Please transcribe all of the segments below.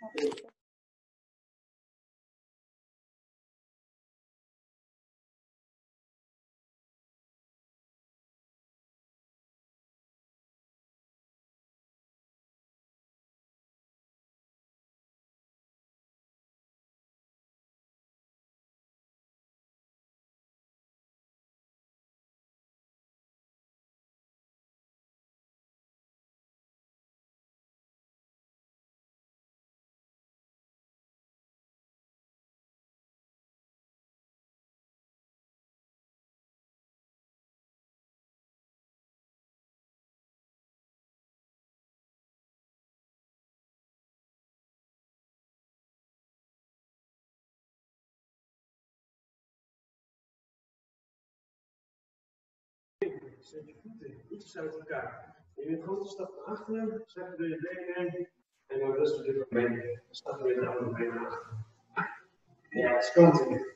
Zet je voeten iets uit elkaar. Neem je grote stap naar achteren, zet je benen in en dan rustig weer van beneden. Dan stappen we weer de andere benen naar achteren. Ja, het is continu.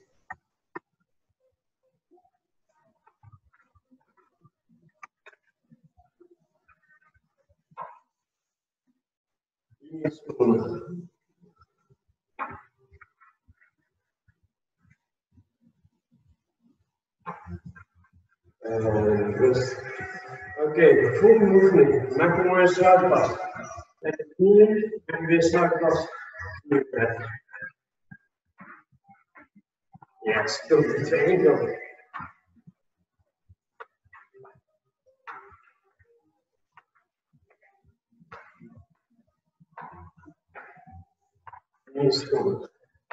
Rust. Oké, volgende oefening. Maak een mooie sluitpas. Met de knieën en weer sluitpas. Ja, stil. 2, 1 kant. Eén seconde.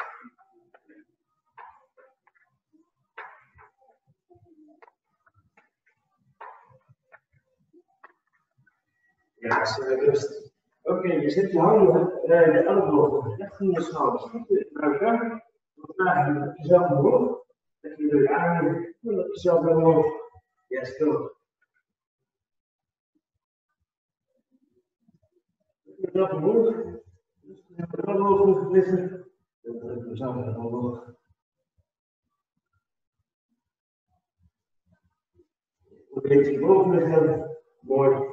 Ja, rust. Oké, je zet je handen, de ellebogen recht in je schouders. Voeten naar elkaar. Dan draag je jezelf omhoog. Leg je de armen en dan jezelf naar omhoog. Ja, stil. Jezelf omhoog. De ellebogen liggen. Dan druk je jezelf naar omhoog. Probeer je boven liggen. Mooi.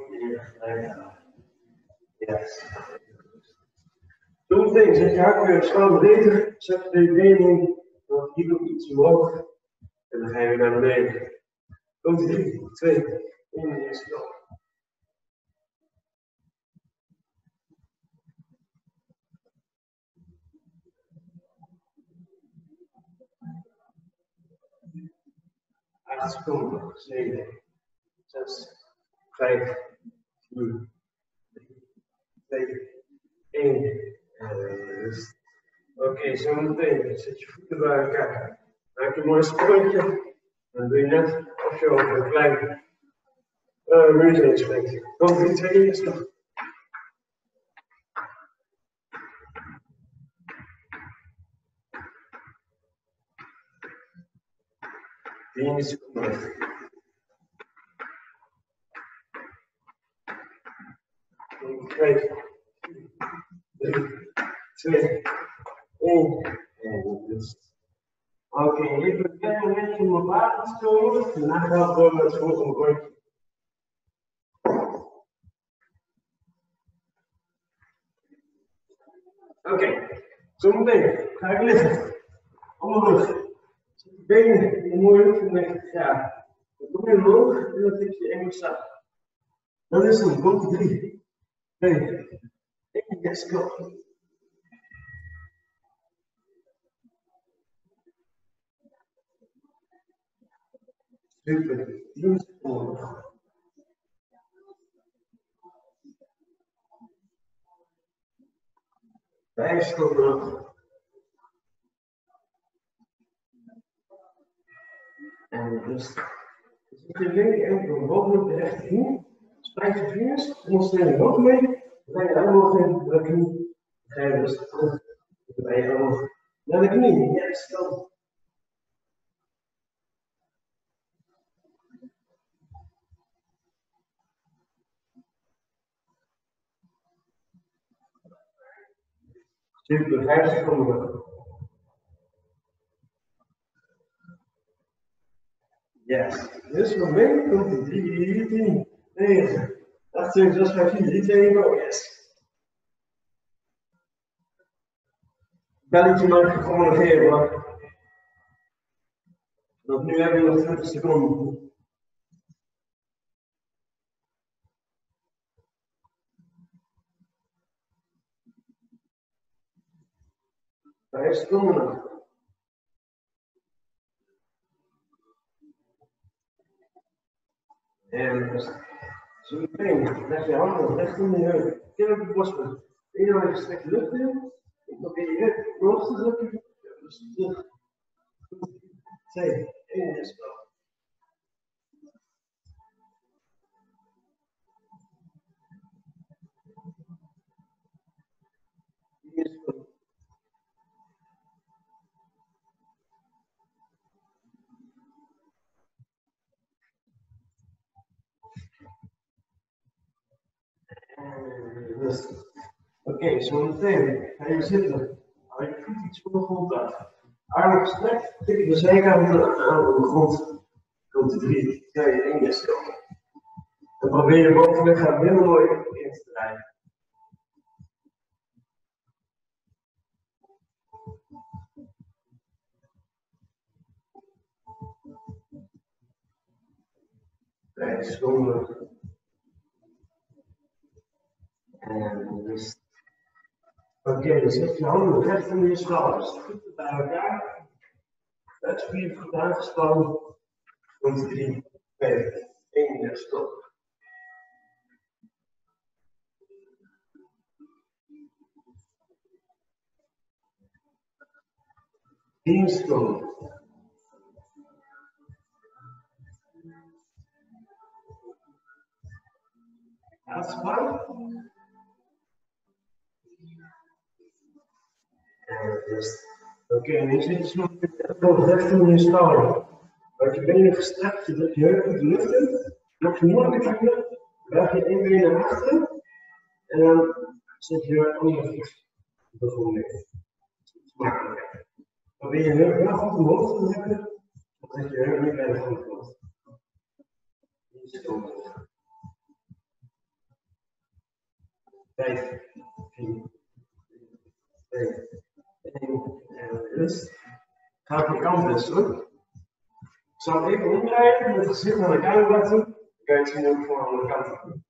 Yes. Zometeen zet je hakken weer op schouder beter, zet je benen in, dan hier ook iets omhoog en dan ga je weer naar beneden. Komt 3, 2, 1 en stop. Acht seconden, 7, 6, 5, 4, 2, 1. Oké, zo meteen zet je voeten bij elkaar. Maak een mooi sprongje. Dan doe je net of je over een klein muur heen springt. Komt 3, 2, 1, stop. Die seconden. 2, 3, 2, 1. Oké, even een klein momentje om op water te komen. Daarna gaan we door naar het volgende rondje. Oké, zometeen ga ik liggen. Op mijn rug. Zet je benen in een mooie hoek van 90 graden. Dan kom je omhoog en dan tik je engel zacht. Dan is het, komt 3, 2, 1, yes, go. Super, 10 seconden. Vijf seconden. En rustig. Zet je linker enkel bovenop de rechter knie. Spreid je vingers, ondersteun je hoofd mee. Dan ga je elleboog in de knie. Dan ga je rustig terug. Dan ga je elleboog naar de knie. Yes, dan. Super, 5 seconden. Yes. Dus moment komt die 3, 10, 9, 8, 7, 6, 5, 4, 3, 2, 1, go. Yes. Belletje mag je gewoon negeren hoor. Want nu hebben we nog 20 seconden. Daar is het nog. En zo meteen leg je handen recht in de heup. Kin op je borstpunt. Eén gestrekte lucht in. Probeer je heup omhoog te drukken. Dus terug. 2, 1 is wel. Oké, zo meteen ga je zitten. Hou je voet iets voor de grond uit. Armen gestrekt, tik de zijkanten aan de grond. Komt de 3, 2, 1 is stil. Dan probeer je bovenweg gaan heel mooi in te draaien. Kijk, schoenen. En dus. Oké, dus zet je handen recht onder je schouders. Voeten bij elkaar. Buikspieren goed aangespannen. Komt 3, 2, 1 en stop. Instomen. Uitspannen. En rust. Oké, en nu zit je nog met de elleboog recht onder je schouder. Houd je benen gestrekt, je drukt je heup uit de lucht in. Nog moeilijker voelen, buig je één been naar achteren. En dan zet je je andere voet op de grond neer. Makkelijk. Probeer je heup heel goed omhoog te drukken, dan zet je heup niet bij de grond komt. Instomen. 5, 4, 3, 2, 1 en rust. Ga op je kant wisselen. Ik zal even omdraaien met het gezicht naar de camera toe. Dan kan je het zien ook voor de andere kant doen.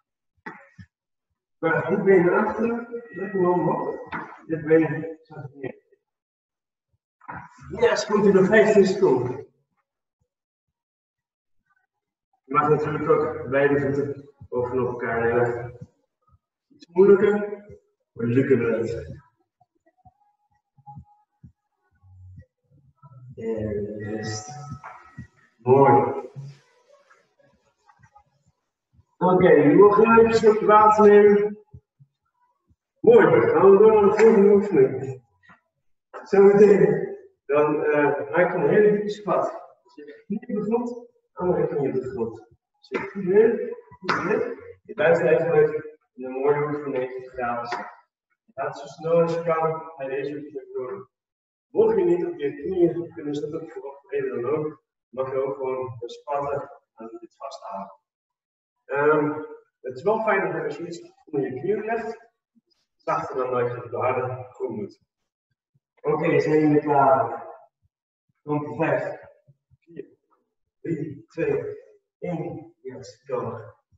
Buig dit been naar achteren, druk hem omhoog. Dit been zet neer. Yes, komt u nog 15 seconden. Je mag natuurlijk ook beide voeten bovenop elkaar leggen. Iets moeilijker, maar lukken we het. En rust. Mooi. Oké, nu nog even een slokje water nemen. Mooi, dan gaan we door naar de volgende oefening. Zometeen. Dan maak je een hele diepe squat. Dus je knie op de grond, andere knie op de grond. Dus je goed neer, goed neer. Je blijft even in een mooie hoek van 90 graden staan. Je gaat zo snel als je kan bij deze oefening door. Mocht je niet op je knieën kunnen zitten, voor wat reden dan ook, mag je ook gewoon squatten en dit vasthouden. Het is wel fijn dat als je iets onder je knieën legt, zachter dan dat je de harde goed moet. Oké, zijn jullie klaar? Komt 5, 4, 3, 2, 1. Yes, go.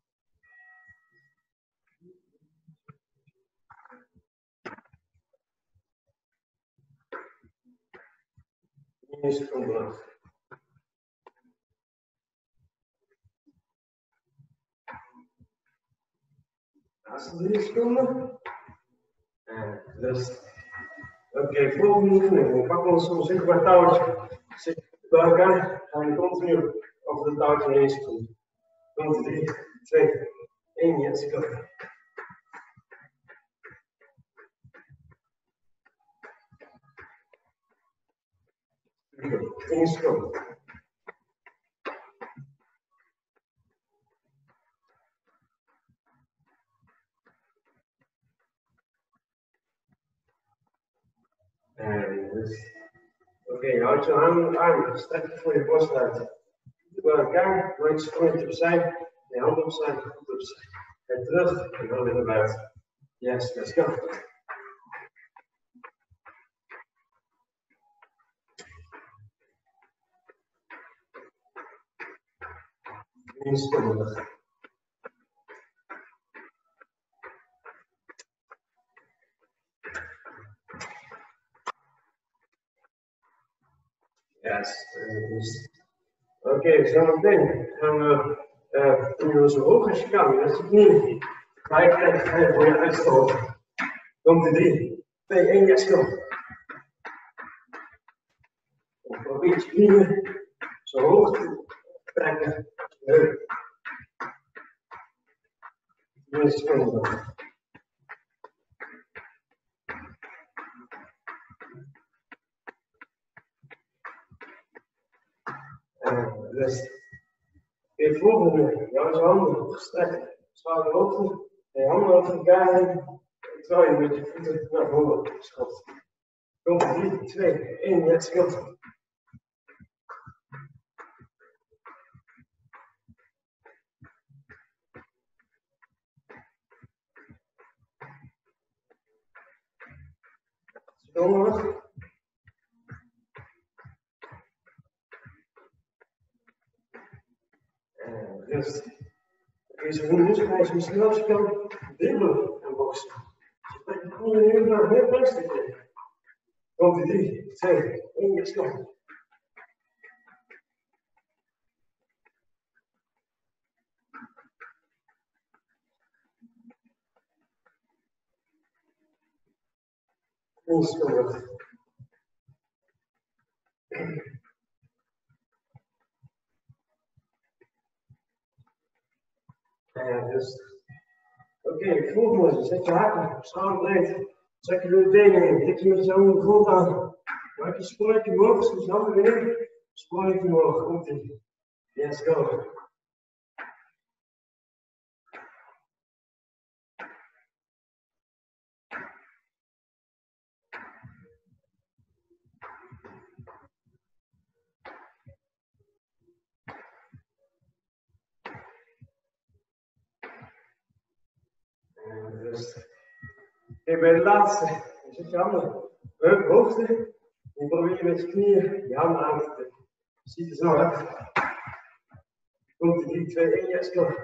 Eerst komt nog. Laatste 3 seconden. En rust. Oké, volgende oefening. We pakken ons zo'n zichtbaar touwtje. Zit bij elkaar. Gaan we continu over het touwtje heen springen. Komt 3, 2, 1. Yes, go. Super. 10 seconden. En dus. Oké, houd je armen gestrekt voor je borst uit. Bij elkaar, maak je sprongetje opzij, je handen opzij, goed opzij. En terug en dan weer naar buiten. Yes, let's go. 1 seconde. Yes. Oké, zo meteen gaan we nu zo hoog als je kan. Dat is het niet. Gelijk ga je voor je uitstoten. Komt de 3, 2, 1, yes, go. Probeer je knieën zo hoog te trekken. 1 seconde. Rust. Oké, volgende. Jouw handen gestrekt. Schouder hoogte. Je handen over elkaar heen. Terwijl je met je voeten naar voren schopt. Komt 3, 2, 1, yes, go. Nog. Rust. Oké, zo nu ga je zo snel als je kan dribbelen en boksen. Je trekt je knieën nu naar meer plastic. Komt 3, 2, 1, yes, go. Onschuldig. Dus. Oké, volgende. Zet je haken, schouderbreed. Trek je door de benen in. Tik je met je handen de grond aan. Maak je sprongje omhoog, schiet je handen weer in. Sprongje omhoog, komt ie. Yes, go. En rust. Oké, bij de laatste. Je zet je handen op hoogte. En probeer je met je knieën je handen aan te tikken. Ziet er zo uit. Komt ie, 3, 2, 1, yes, go.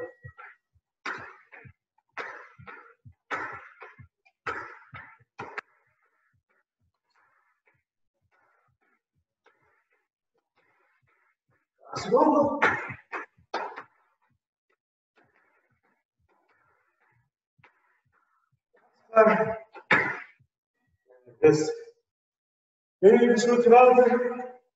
Seconde. Dus, neem even een slokje water.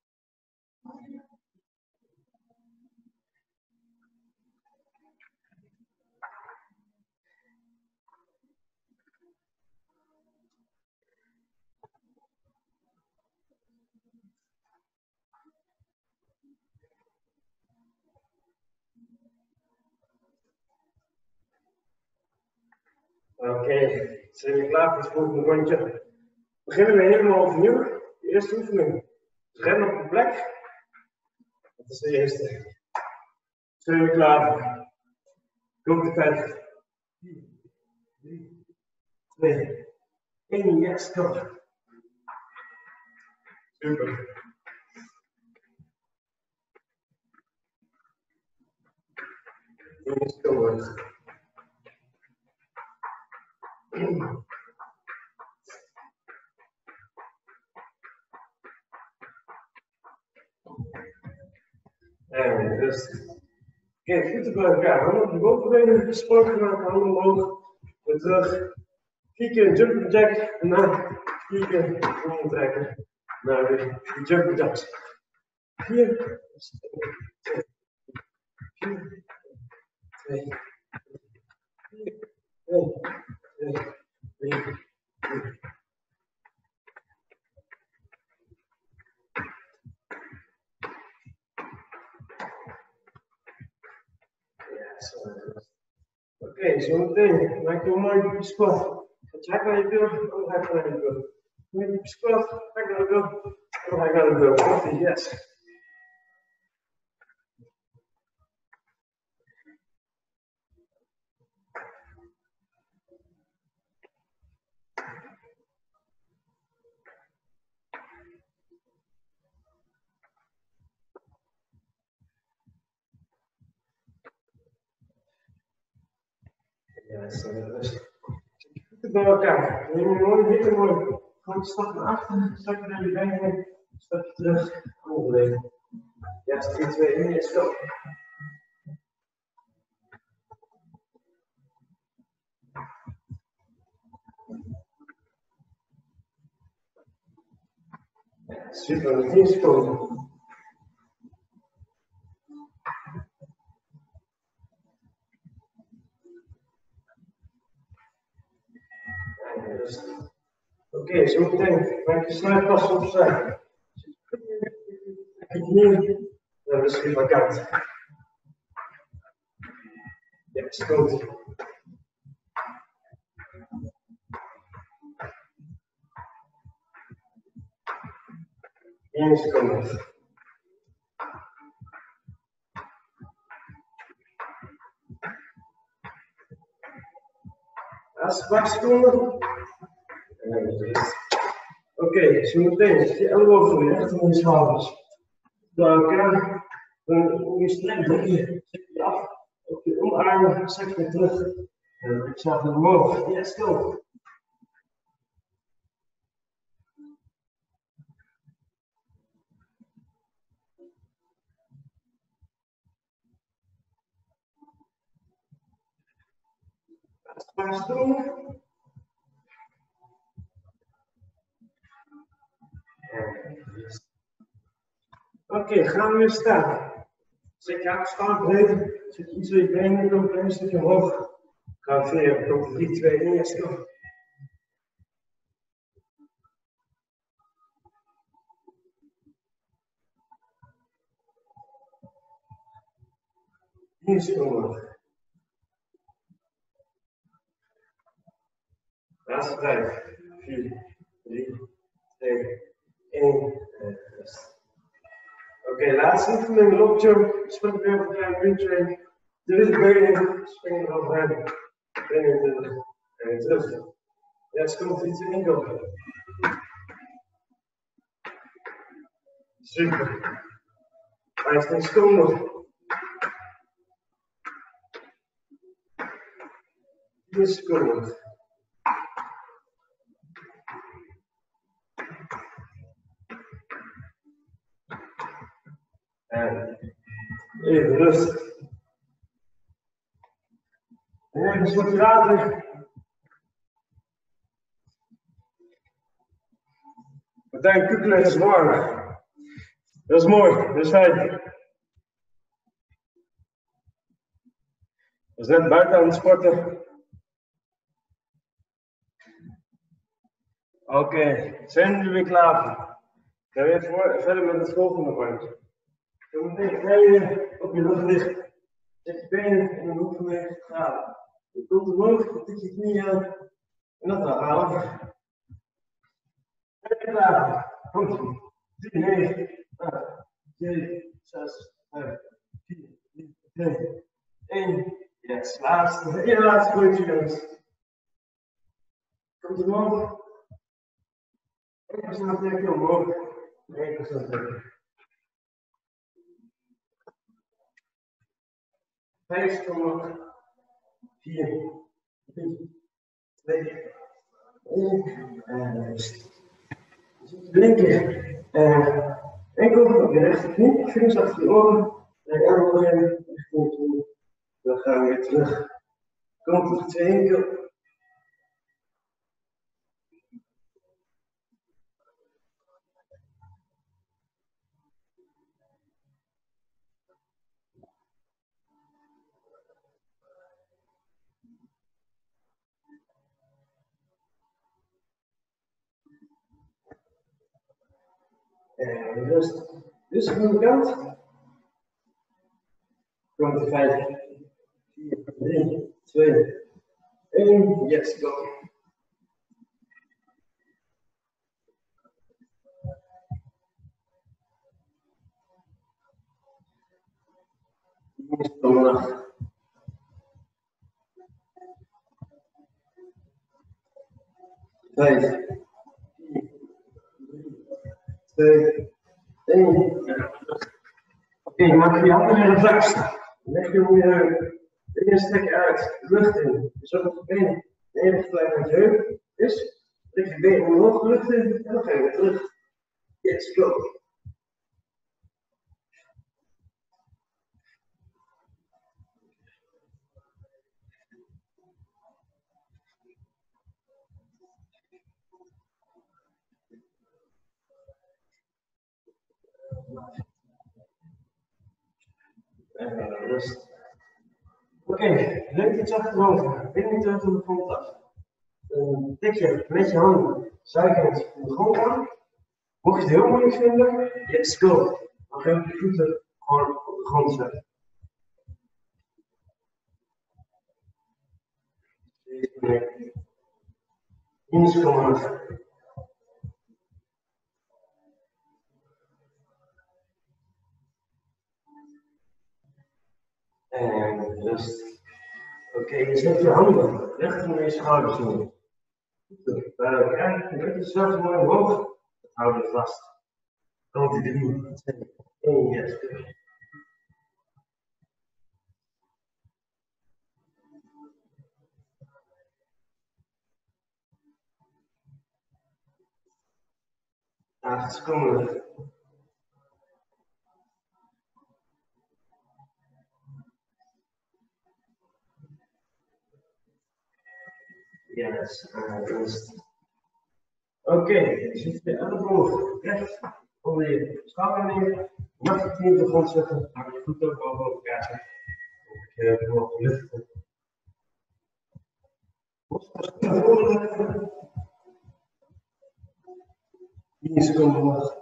Oké, zijn we klaar voor het volgende rondje? Beginnen we helemaal opnieuw. De eerste oefening. Ren op de plek. Dat is de eerste. Zijn we klaar voor? Komt de 5. 4, 3, 2, 1, yes, go. Super. Jongens, kom maar. En rust. Oké, voeten bij elkaar. Handen op de bovenbenen. Sprong maken, handen omhoog. Weer terug. 4 keer een jumping jack. En dan 4 keer omtrekken. Naar de jumping jacks. 4, 2, 4, 2, 4, 1, 2, 3, 4. Oké, zo meteen maak je een mooi diepe squat. Ga je naar je wil, dan ga ik naar je wil. Mooi diepe squat, ga ik naar de wil, dan ga ik naar de wil. Yes. Rustig. Bij elkaar. Neem je mooi, heel mooi. Grote stap naar achter, stapje naar je benen, stapje terug, onderbewegen. Ja, 3, 2, 1, let's go. Super, 10 seconden. Oké, zo meteen maak je sluitpas opzij. Je knieën, dan is het weer vakant. Ja, is goed. Eén seconde. Laatste paar seconden. Oké, zo meteen zet je ellebogen weer achter je schouders. Bij elkaar, dan je strekt je af op je onderarmen, zet je terug. En ik zag het omhoog. Yes, go. Paar stoelen. Oké, gaan we weer staan. Zet je afstand breed, zet je iets op je benen, kom een klein stukje omhoog. Gaan we weer, komt 3, 2, 1, let's go. Hier is omhoog. Laatste 5, 4, 3, 2, 1 en rust. Oké, laatste oefening, lockjump, spring weer op een klein muntje. De benen, spring eroverheen. Benen en terug. Jetzt komt iets in go. Super. 15 seconden. 10 seconden. En even rustig. En even een slokje water. Martijn Kukler is warm. Dat is mooi, dat is fijn. We zijn net buiten aan het sporten. Oké, zijn jullie weer klaar voor? Dan weer verder met het volgende rondje. Zometeen ga je op je rug liggen. Zet je benen in een hoek van 90 graden. Je komt omhoog, je tikt je knieën aan. En dat gaat halen. En klaar. Komt ie. 10, 9, 8, 7, 6, 5, 4, 3, 2, 1. Yes, laatste. Eén laatste rondje, jongens. Komt omhoog. 1% trekken omhoog. 1% trekken. 5 seconden. 4, 3, 2, 1. En rust. Linker enkel op je rechterknie. Vingers achter je oren. En elleboog in richting toe. Dan gaan we weer terug. Komt op 2 enkel. En rust. Dus aan de kant. Komt er 5, 4, 3, 2, 1. Yes, go. Donderdag. 5, 4, 3, 2, 1. Oké, maak je handen weer vast. Leg je Benen strekken uit, de lucht in. Dus ook het been even gelijk met je heup is. Trek je been omhoog, de lucht in en dan ga je weer terug. Yes, go. Rust. Oké, leuk iets achterover. Benen terug van de grond af. Tik je met je handen zijkant van de grond aan. Mocht je het heel moeilijk vinden, yes, go. Dan ga je voeten gewoon op de grond zetten. Eens komen af. En rust. Oké, je zet je handen recht onder je schouders neer. Bij elkaar, je bent jezelf mooi omhoog. Hou je vast. Komt die 3, 2, 1, yes. Ja, seconden. Yes, rust. Oké, je zet je elleboog recht onder je schouder neer. Je mag je knie op de grond zetten, hou je voeten ook boven elkaar zetten. Of je omhoog liften. Borstkas 10 seconden omhoog.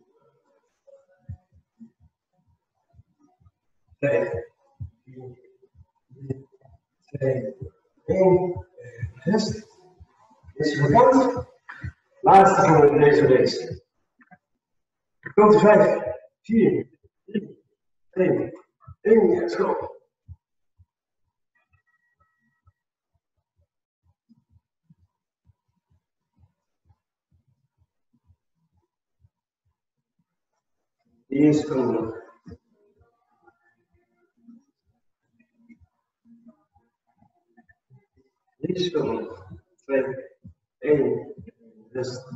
5, 4, 3, 2, 1. Rest. Is gekant. Laatste van deze race. Komt 5, 4, 3, 2, 1. Let's go. Die is seconden. Die seconden. 2, 1. Rust.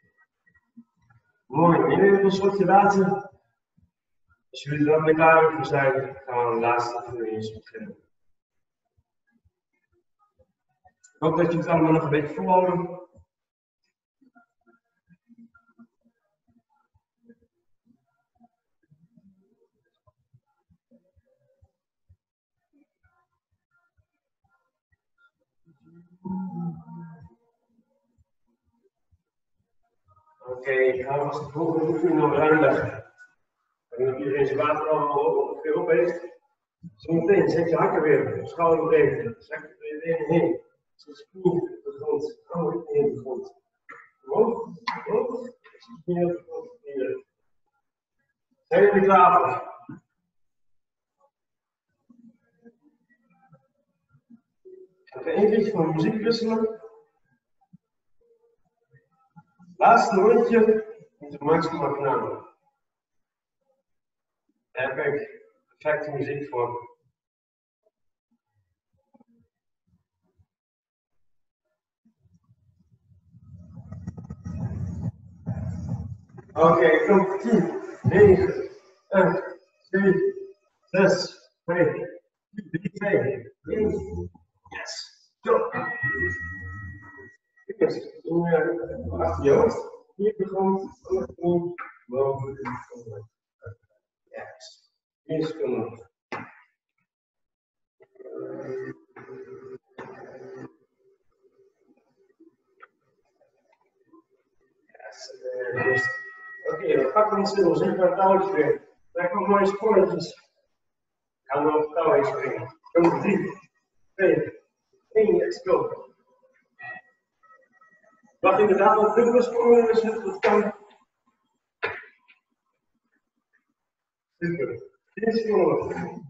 Mooi. Neem even een slokje water. Als jullie er dan weer klaar voor zijn, gaan we aan de laatste oefening beginnen. Ik hoop dat je het allemaal nog een beetje volhouden. Oké, gaan we als de volgende oefening nog uitleggen. Ik denk dat iedereen zijn water al ongeveer op heeft. Zometeen zet je hakken weer, schouderbreedte. Zak je benen heen. Zet je knie op de grond. Hou je knie op de grond. Omhoog, omhoog. Zet je knie op de grond. Hier. Zijn jullie klaar voor? Ik ga één keertje van muziek wisselen. Laatste rondje met de maximaal knallen. Daar heb ik perfecte muziek voor. Oké, kom 10, 9, 8, 7, 6, 5, 4, 2, 1. Yes, go! Eerst doen we achter je hoofd. Hier de grond, andere knie, boven de grond. Yes. 1 seconde. Yes. Oké, we pakken ons stil, zeker een touwtje weer. Trek nog mooie sprongetjes. Gaan we op het touw heen springen. Kom 3, 2, 1, let's go. Mag inderdaad wel dubbele sprongen dus dat kan. Super. 10 seconden.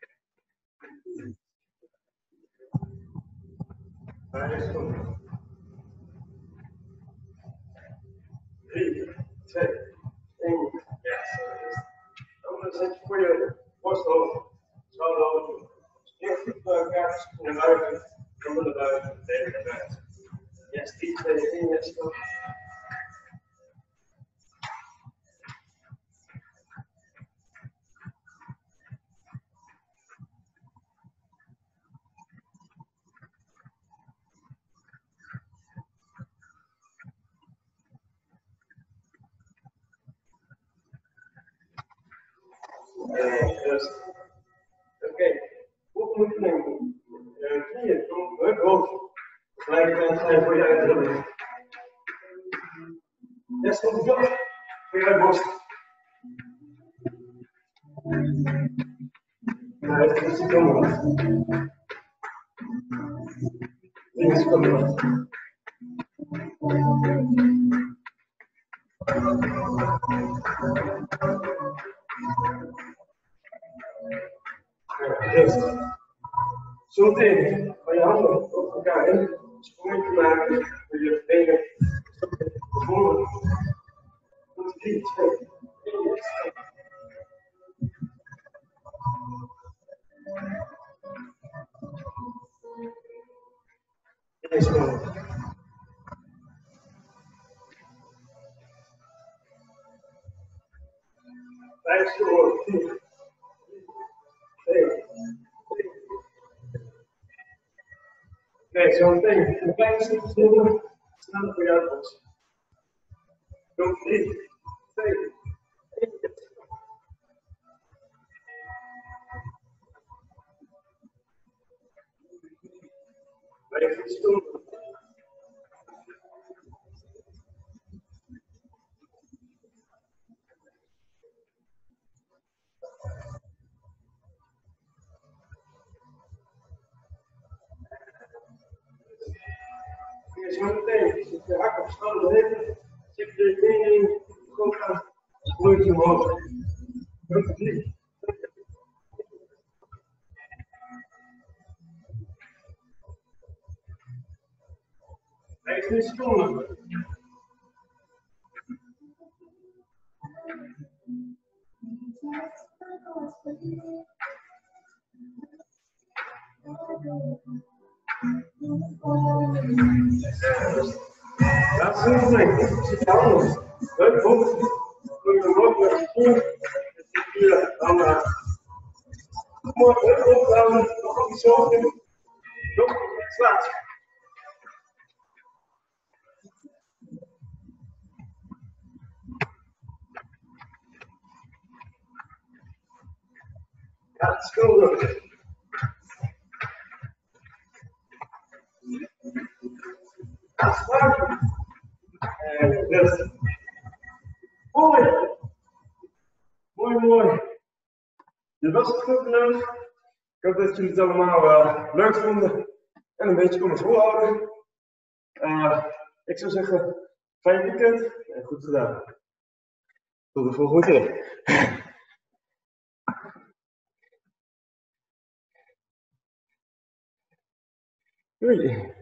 5 seconden. 3, 2, 1. Yes. Dan zet je voor je borst hoog. Schouder hoog. kaartjes naar buiten, dan naar buiten, tegen naar buiten. Yes, die twee dingen. Oké, oefening. Knieën, heup hoog. Tegelijkertijd zijn voor je uitdrukking. Yes, tot de kant. Voor je uitborst. Nou, het is de camera. Links camera. Zometeen van je handen op elkaar in, sprongetje maken, met je benen naar voren. 3, 2, 1, Eerst komen. 5 seconden. 4, 2, oké, zo meteen een kleine stukje sneller, sneller voor jou box. Kom, 3, 2, 1. Blijf iets doen. Zo meteen, zet je hak op schouder heen, zet je benen in, goed aan, sprong je omhoog. 3. Blijf 10 seconden. Laatste oefening. Zet je handen. Heup hoog. Gooi je omhoog naar je voet. En zet je handen aan. Mooi, heup hoog houden. Nog iets hoger. Nog slaat. Ja, het is goed. Afspraak. En rust. Mooi. Mooi. Dit was het goed genoeg. Ik hoop dat jullie het allemaal leuk vonden en een beetje konden volhouden. Ik zou zeggen, fijn weekend en goed gedaan. Tot de volgende keer. Doei.